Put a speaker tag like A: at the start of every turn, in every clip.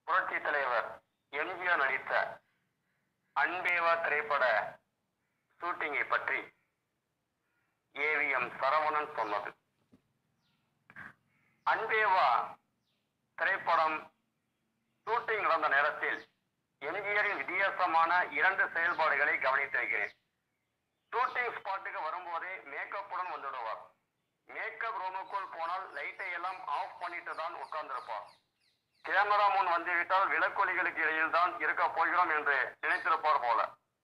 A: புரட்சி தலைவர் எம்ஜிஆர் நடித்த அன்பேவா திரைப்பட ஷூட்டிங்கை பற்றி ஏவிஎம் சரவணன் சொன்னது. அன்பேவா திரைப்படம் ஷூட்டிங் நடந்த நேரத்தில் எம்ஜிஆரின் வித்தியாசமான 2 செயல்பாடுகளை கவனித்திருக்கிறேன். ஷூட்டிங் ஸ்பாட்டுக்கு வரும்போதே மேக்கப்புடன் வந்துவிடுவார். மேக்கப் ரூமுக்குள் போனால் லைட்டை எல்லாம் ஆஃப் பண்ணிட்டு தான் உட்கார்ந்திருப்பார். கேமரா முன் வந்துவிட்டால் விளக்கொலிகளுக்கு இடையில் தான் இருக்க போகிறோம் என்று நினைத்திருப்பார் போல.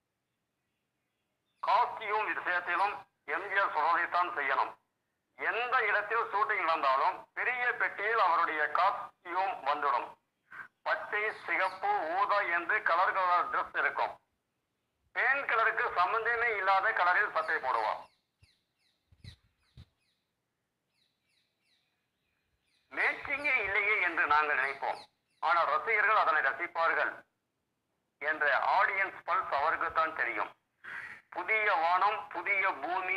A: காஸ்டியூம் விஷயத்திலும் எம்ஜிஆர் சொல்வதைத்தான் செய்யணும். எந்த இடத்தில் ஷூட்டிங் நடந்தாலும் பெரிய பெட்டியில் அவருடைய காஸ்டியூம் வந்துடும். பச்சை, சிகப்பு, ஊதா என்று கலர் டிரெஸ் இருக்கும். பேன் கலருக்கு சம்பந்தமே இல்லாத கலரில் சட்டை போடுவார். மேட்சிங்கே இல்லையே என்று நாங்கள் நினைப்போம். ஆனால் ரசிகர்கள் அதனை ரசிப்பார்கள் என்ற ஆடியன்ஸ் பல்ஸ் அவருக்குத்தான் தெரியும். புதிய வானம் புதிய பூமி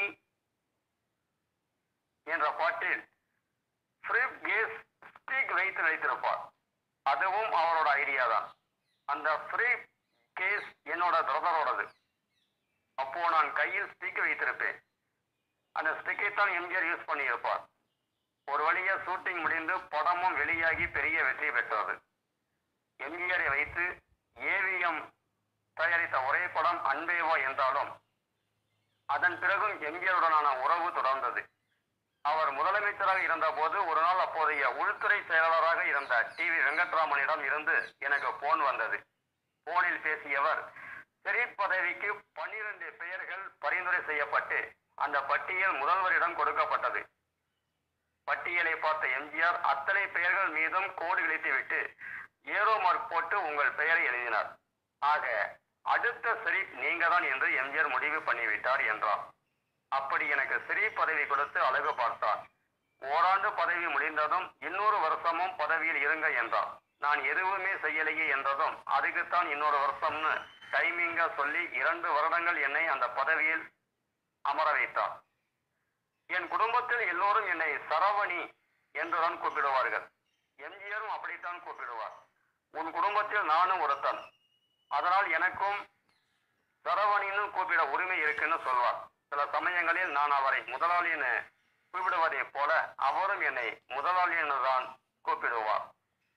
A: என்ற பாட்டில் ஃப்ரிப் கேஸ் ஸ்டிக் வைத்திருப்பார். அதுவும் அவரோட ஐடியா தான். அந்த ஃப்ரிப் கேஸ் என்னோட பிரதரோடது. அப்போ நான் கையில் ஸ்டிக் வைத்திருப்பேன். அந்த ஸ்டிக்கை தான் எம்ஜிஆர் யூஸ் பண்ணி இருப்பார். ஒரு வழியா ஷூட்டிங் முடிந்து படமும் வெளியாகி பெரிய வெற்றி பெற்றது. எம்ஜிஆரை வைத்து ஏவிஎம் தயாரித்த ஒரே படம் அன்பேவா என்றாலும் அதன் பிறகும் எம்ஜிஆருடனான உறவு தொடர்ந்தது. அவர் முதலமைச்சராக இருந்த போது ஒரு நாள் அப்போதைய உள்துறை செயலாளராக இருந்த டிவி வெங்கட்ராமனிடம் இருந்து எனக்கு போன் வந்தது. போனில் பேசியவர் ஷெரீப் பதவிக்கு 12 பெயர்கள் பரிந்துரை செய்யப்பட்டு அந்த பட்டியல் முதல்வரிடம் கொடுக்கப்பட்டது. பட்டியலை பார்த்த எம்ஜிஆர் அத்தனை பெயர்கள் மீதும் கோடு கிழித்துவிட்டு ஏரோ மார்க் போட்டு உங்கள் பெயரை எழுதினார். ஆக அடுத்த ஷெரீப் நீங்க தான் என்று எம்ஜிஆர் முடிவு பண்ணிவிட்டார் என்றார். அப்படி எனக்கு ஷெரீப் பதவி கொடுத்து அழகு பார்த்தார். ஓராண்டு பதவி முடிந்ததும் இன்னொரு வருஷமும் பதவியில் இருங்க என்றார். நான் எதுவுமே செய்யலையே என்றதும் அதுக்குத்தான் இன்னொரு வருஷம்னு டைமிங்கா சொல்லி 2 வருடங்கள் என்னை அந்த பதவியில் அமர வைத்தார். என் குடும்பத்தில் எல்லோரும் என்னை சரவணி என்றுதான் கூப்பிடுவார்கள். எம்ஜிஆரும் அப்படித்தான் கூப்பிடுவார். உன் குடும்பத்தில் நானும் ஒருத்தன், அதனால் எனக்கும் சரவணின்னு கூப்பிட உரிமை இருக்குன்னு சொல்வார். சில சமயங்களில் நான் அவரை முதலாளின்னு கூப்பிடுவதை போல அவரும் என்னை முதலாளின்னு தான் கூப்பிடுவார்.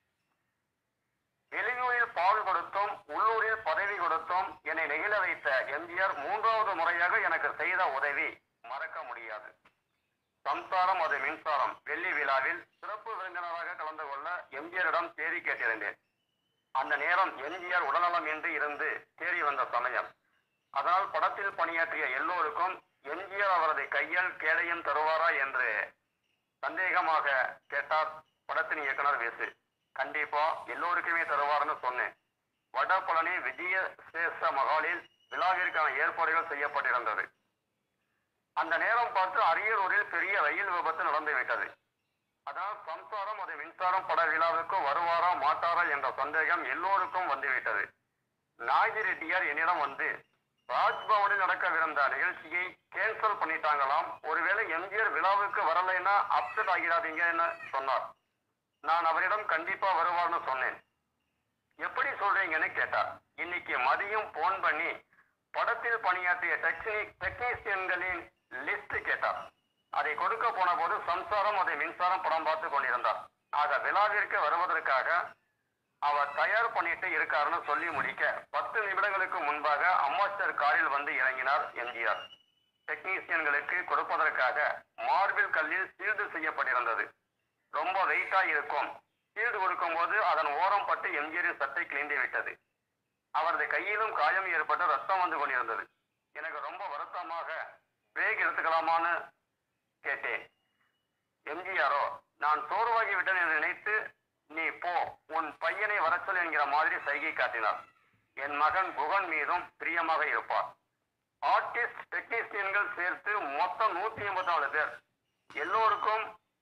A: வெளியூரில் பால் கொடுத்தும் உள்ளூரில் பதவி கொடுத்தும் என்னை நெகிழ வைத்த எம்ஜிஆர் 3வது முறையாக எனக்கு செய்த உதவி மறக்க முடியாது. சம்சாரம் அது மின்சாரம் வெள்ளி விழாவில் சிறப்பு விருந்தினராக கலந்து கொள்ள எம்ஜிஆரிடம் தேதி கேட்டிருந்தேன். அந்த நேரம் எம்ஜிஆர் உடல்நலம் இன்றி இருந்து தேறி வந்த சமயம். அதனால் படத்தில் பணியாற்றிய எல்லோருக்கும் எம்ஜிஆர் அவரது கையில் கேடயம் தருவாரா என்று சந்தேகமாக கேட்டார் படத்தின் இயக்குனர் வேசு. கண்டிப்பா எல்லோருக்குமே தருவார்னு சொன்னேன். வடபழனி விஜயசேஷ மகாலில் விழாவிற்கான ஏற்பாடுகள் செய்யப்பட்டிருந்தது. அந்த நேரம் பார்த்து அரியலூரில் பெரிய ரயில் விபத்து நடந்துவிட்டது. அதனால் சம்சாரம் அது மின்சாரம் பட விழாவுக்கு வருவாரா மாட்டாரா என்ற சந்தேகம் எல்லோருக்கும் வந்துவிட்டது. நாகி ரெட்டியார் என்னிடம் வந்து ராஜ்பவனில் நடக்கவிருந்த நிகழ்ச்சியை கேன்சல் பண்ணிட்டாங்களாம், ஒருவேளை எம்ஜிஆர் விழாவுக்கு வரலைன்னா அப்செட் ஆகிடாதீங்கன்னு சொன்னார். நான் அவரிடம் கண்டிப்பா வருவார்னு சொன்னேன். எப்படி சொல்றீங்கன்னு கேட்டார். இன்னைக்கு மதியம் போன் பண்ணி படத்தில் பணியாற்றிய டெக்னீசியன்களின் லிஸ்ட் கேட்டார். அதை கொடுக்க போன போது சம்சாரம் அதை மின்சாரம் படம் பார்த்து கொண்டிருந்தார். ஆக விழாவிற்கு வருவதற்காக அவர் தயார் பண்ணிட்டு இருக்காருன்னு சொல்லி முடிக்க 10 நிமிடங்களுக்கு முன்பாக அம்பாஸ்டர் காரில் வந்து இறங்கினார் எம்ஜிஆர். டெக்னீசியன்களுக்கு கொடுப்பதற்காக மார்பிள் கல்லில் சீல்டு செய்யப்பட்டிருந்தது. ரொம்ப வெயிட்டா இருக்கும். சீல்டு கொடுக்கும் போது அதன் ஓரம் பட்டு எம்ஜிஆரின் சட்டை கிழிந்து விட்டது. அவரது கையிலும் காயம் ஏற்பட்டு ரத்தம் வந்து கொண்டிருந்தது. எனக்கு ரொம்ப வருத்தமாக பிரேக் எடுத்துக்கலாமான்னு கேட்டேன். எம்ஜிஆரோ நான் சோர்வாகி விட்டேன் என்று நினைத்து நீ போ உன் பையனை வரச்சொல் என்கிற மாதிரி சைகை காட்டினார். என் மகன் குகன் மீதும் பிரியமாக இருப்பார். ஆர்டிஸ்ட் டெக்னீசியன்கள் சேர்த்து மொத்தம் 184 பேர். எல்லோருக்கும்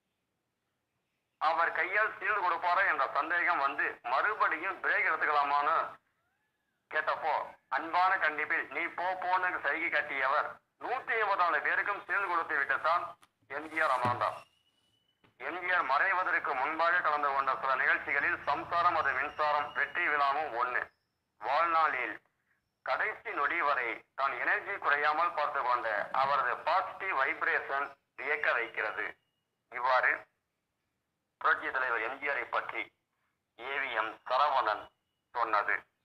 A: அவர் கையால் சீல்டு கொடுப்பாரா என்ற சந்தேகம் வந்து மறுபடியும் பிரேக் எடுத்துக்கலாமான்னு கேட்டப்போ அன்பான கண்டிப்பில் நீ போன்னு சைகை காட்டியவர் 184 பேருக்கும் சீல்டு கொடுத்து விட்டுத்தான் எம்ஜிஆர் அமர்ந்தார். எம்ஜிஆர் மறைவதற்கு முன்பாக கலந்து கொண்ட சில நிகழ்ச்சி நிகழ்ச்சிகளில் சம்சாரம் அது மின்சாரம் வெற்றி விழாவும் ஒண்ணு. வாழ்நாளில் கடைசி நொடி வரை தான் எனர்ஜி குறையாமல் பார்த்து கொண்ட அவரது பாசிட்டிவ் வைப்ரேஷன் வியக்க வைக்கிறது. இவ்வாறு புரட்சி தலைவர் எம்ஜிஆரை பற்றி ஏவிஎம் சரவணன் சொன்னது.